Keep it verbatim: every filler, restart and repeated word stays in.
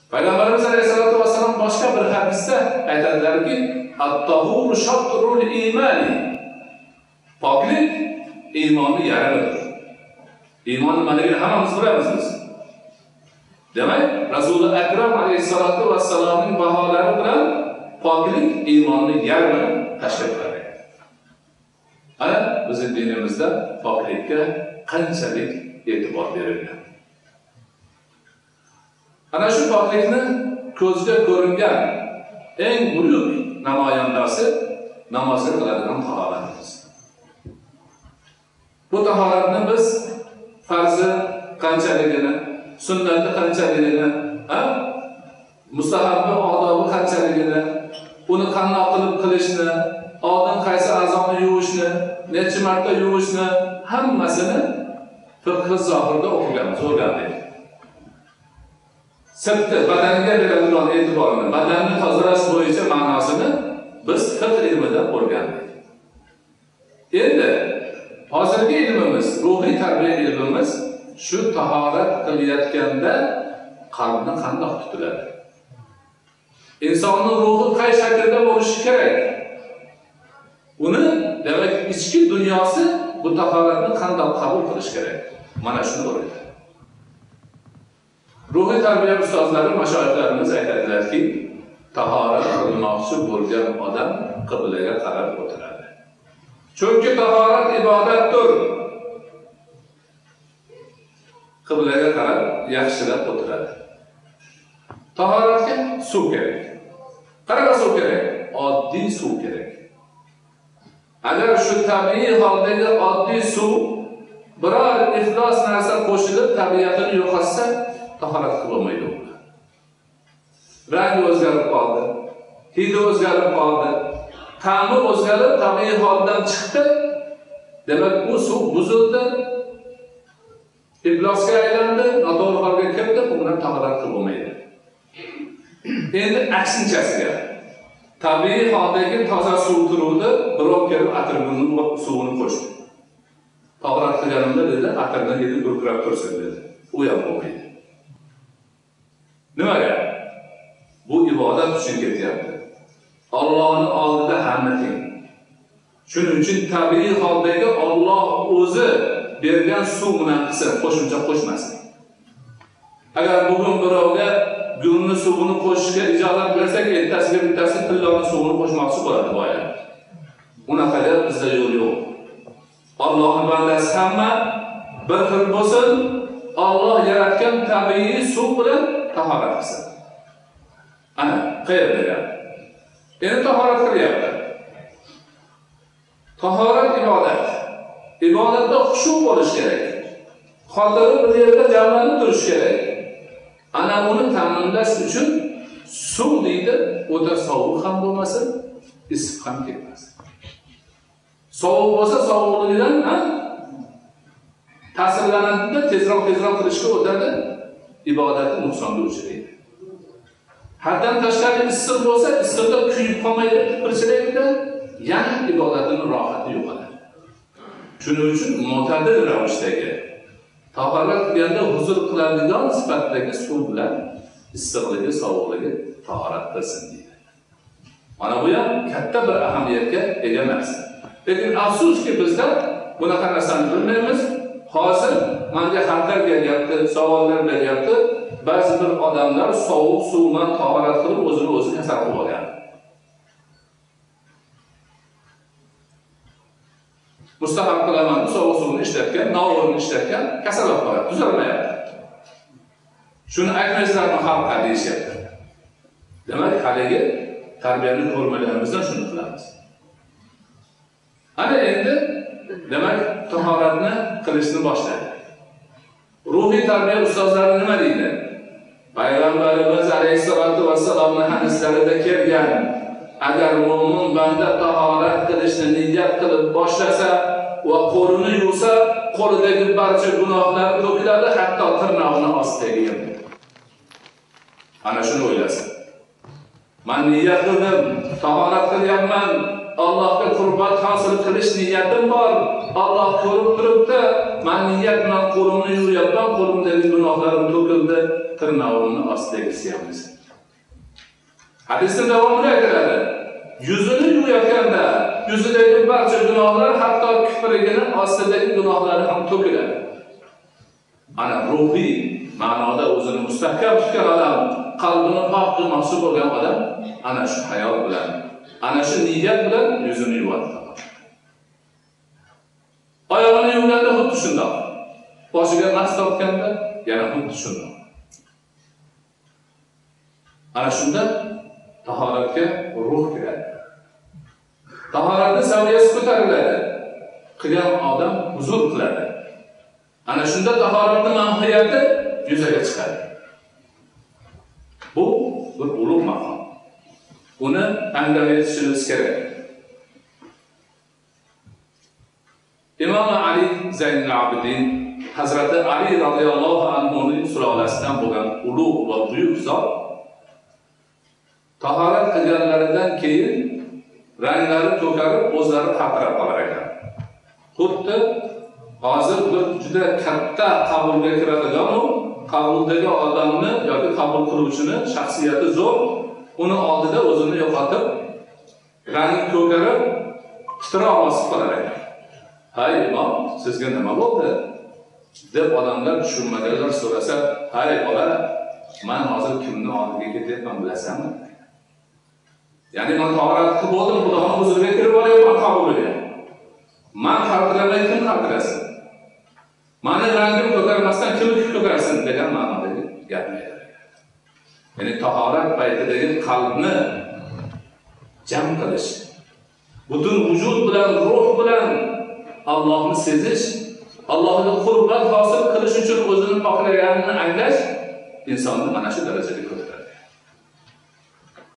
Payg'ambarimiz alayhisolatu vassalom boshqa bir hadisda aytadilarki, at-tahuru shatrul iymani. Poklik iymonning yarmidir. Iymon nimaligini hammamiz bilamiz biz. Demak, Rasululloh akram alayhisolatu vassalomning baholari bilan poklik iymonning yarmini tashkil qiladi. Ana bizning dinimizda poklikka qanchalik e'tibor berilgan. Ana shu poklikni ko'zga ko'ringan eng buyuk namoyandasi namozga qiladigan tahoratimiz. Bu tahoratni biz farzi qanchaligini, sunnati qanchaligini, ha? Mustahabbi odobi qanchaligini, uni qanday qilib qilishni, oldin qaysi a'zoni yuvishni, necha marta yuvishni hammasini fiqh zohirda o'qiganmiz, o'rgandik. Sirtda badaniga beradigan e'tiborni, badanni tozalash bo'yicha ma'nosini biz fiqh ilmida o'rgandik. Endi hozirgi ilmimiz, ruhiy tarbiya ilmimiz shu tahorat qilayotganda qalbni qanday tutiladi? Insonning ruhi qay shaklda bo'lishi kerak? Uni demak ichki dunyosi bu tahoratni qanday qabul qilish kerak? Mana shuni o'rgandik. Ruhiy tarbiya ustozlari, mashoyixlarimiz aytadilarki, tahorat qilmoqchi bo'lgan odam qiblaga qarab o'tiradi. Chunki tahorat ibodatdir. Qiblaga qarab yaxshilab o'tiradi. Tahoratga suv kerak. Qanaqa suv kerak? Oddiy suv kerak. Agar shu tabiiy holdagi oddiy suv biror iflos narsa qo'shilib tabiatini yo'qotsa, tahorat qilolmaydi. Rangi o'zgarib qoldi, hidi o'zgarib qoldi, ta'mi o'zgarib tabiiy holdan chiqdi. Demak, bu suv buzildi, iflosga aylandi, noto'g'ri holga kirdi, bundan tahorat qilolmaydi. Endi aksinchasiga, tabiiy holdagi toza suv turuvdi, birov kelib atirgulning suvini qo'shdi. Tahorat qilganimda dedi, atirdan hidi gurkirab tursin dedi. U ham bo'lmaydi. Nimaga? Bu ibodat uchun ketyapti. Allohning oldida hamma teng. Shuning uchun tabiiy holdagi Alloh o'zi bergan suv bilan qilsa, qo'shimcha qo'shmasin. Agar bugun birovga gulning suvini qo'shishga ijozat bersak, ertasiga bittasi tilloning suvini qo'shmoqchi bo'ladi boya. Unaqalar bizda yo'l yo'q. Allohning bandasi hamma bir xil bo'lsin. Alloh yaratgan tabiiy suv bilan tahorat qilsin. Ana, qayerda gap? Endi tahorat qilyapti. Tahorat ibodat. Ibodatda xushu bo'lish kerak. Xotiri bir yerda jamlanib turish kerak. Ana uni ta'minlash uchun suv deydi, o'ta sovuq ham bo'lmasin, issiq ham ketmasin. Sovuq bo'lsa sovuqligidan ham ta'sirlanadi, tezroq tezroq qilishga o'tadi, ibodatni nuqsonga uchraydi. Haddan tashqari issiq bo'lsa, issiqda kuyib qolmaydi, pirchilaydi, yana ibodatning rohati yo'qoladi. Shuning uchun mo'tadil ravishdagi tahorat qilganda huzur qiladigan sifatdagi suv bilan issiqligi, sovuqligi tahorat qilsin deydi. Mana bu ham katta bir ahamiyatga ega narsa. Lekin afsuski bizda bunaqa narsani bilmaymiz. Hozir menga xatlar kelyapti, savollar beryapti. Ba'zi bir odamlar sovuq suv bilan tahorat qilib o'zini o'zi kasal qilib olgan. Mustahab qilaman, sovuq suvni ishlatgan, novurini ishlatgan, kasal bo'lib qoladi, tuzalmayapti. Shuni aytmaysizlarmi xalqqa deyishyapti. Demak, haligi tarbiyani ko'rmalarimizdan shuni qilamiz. Ana endi demak, tahoratni qilishni boshladi. Ruhiy tarbiya ustozlari nima deydi? Payg'ambarimiz alayhisolatu vassalomning hadislarida kelgan, agar mo'min banda tahorat qilishni niyat qilib boshlasa va qo'lini yuvsa, qo'lidagi barcha gunohlar to'kiladi, hatto tirnog'ini ostiga. Ana shuni o'ylasin. Men niyat qildim, tahorat qilyapman, Allohga qurbat hosil qilish niyatim bor. Alloh ko'rib turibdi. Men niyat bilan qo'limni yuvyapman, qo'limdagi gunohlarim to'kildi, tirnog'ini ostiga siyamiz. Hadisning davomida aytiladi, yuzini yuvayotganda yuzidagi barcha gunohlar, hatto kiprigini ostidagi gunohlari ham to'kiladi. Ana ruhiy ma'noda o'zini mustahkam tutgan odam, qalbini pok qilmoqchi bo'lgan odam ana shu hayot bilan, ana shu niyat bilan yuzini yuvadi. Oyog'ini yuvganda xuddi shundoq. Boshiga nas tortganda yana xuddi shundoq. Ana shunda tahoratga ruh kiradi. Tahoratning saviyasi ko'tariladi. Qilgan odam huzur qiladi. Ana shunda tahoratning mohiyati yuzaga chiqadi. Bu bir ulug' maqom. Uni anglab yetishimiz kerak. Imom Ali Zaynul Abidin, Hazrati Ali radhiyallohu anhuning sulolasidan bo'lgan ulug' va buyuk zot tahorat qilganlaridan keyin ranglari to'karib, o'zlari qaqrab qolar ekan. Xuddi hozir bir juda katta qabulga kiradigan, qabuldagi odamni yoki qabul qiluvchini shaxsiyati zo'r, uni oldida o'zini yo'qotib, rangi to'karib, titroq bosib qolar ekan. "Hay imom, sizga nima bo'ldi?" deb odamlar tushunmaganlar so'rasa, "Hay bola, men hozir kimning oldiga ketyapman bilasanmi? Ya'ni men tahorat qilib bo'ldim, Xudoning huzuriga kirib olyapman qabuliga. Men qaltiramay kim qaltirasin? Mani rangim ko'karmasdan kim ko'karsin?" degan ma'nodagi gapni aytadi. Ya'ni tahorat paytidagi qalbni jam qilish, butun vujud bilan, ruh bilan Allohni sezish, Allohga qurbat hosil qilish uchun o'zini poklaganini anglash insonni mana shu darajaga ko'taradi.